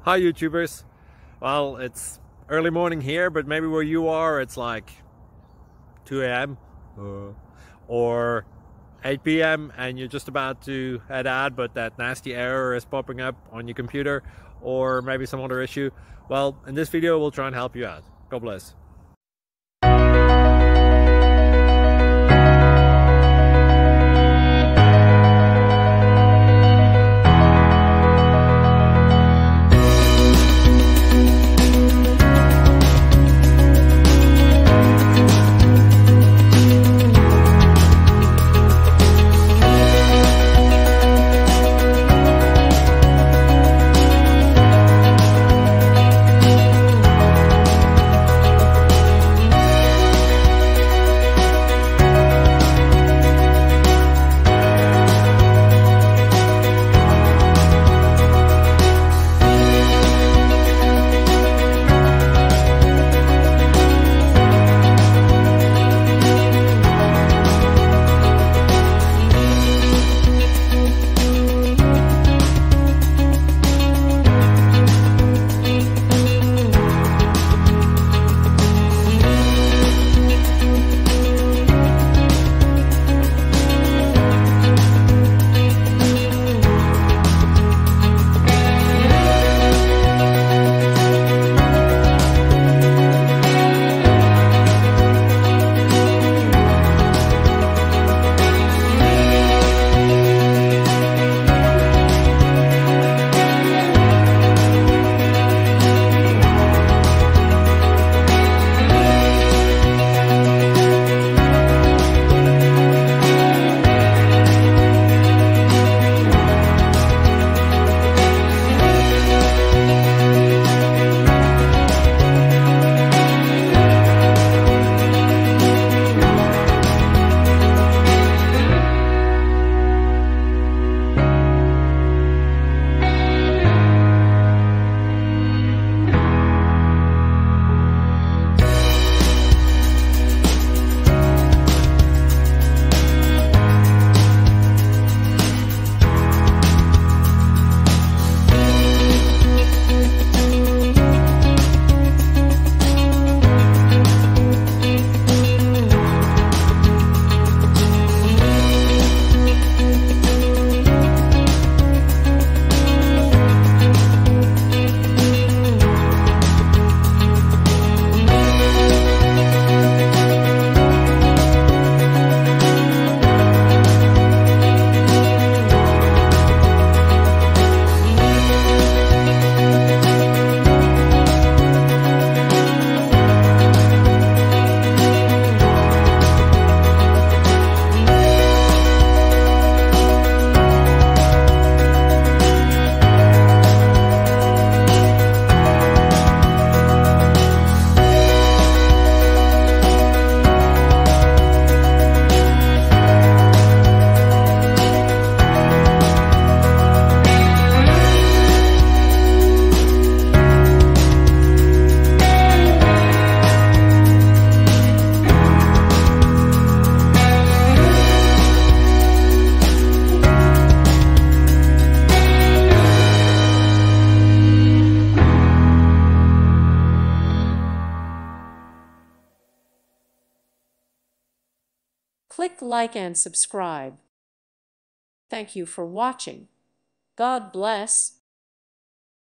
Hi YouTubers. Well, it's early morning here, but maybe where you are it's like 2 a.m. or 8 p.m. and you're just about to head out, but that nasty error is popping up on your computer, or maybe some other issue. Well, in this video we'll try and help you out. God bless. Click like and subscribe. Thank you for watching. God bless.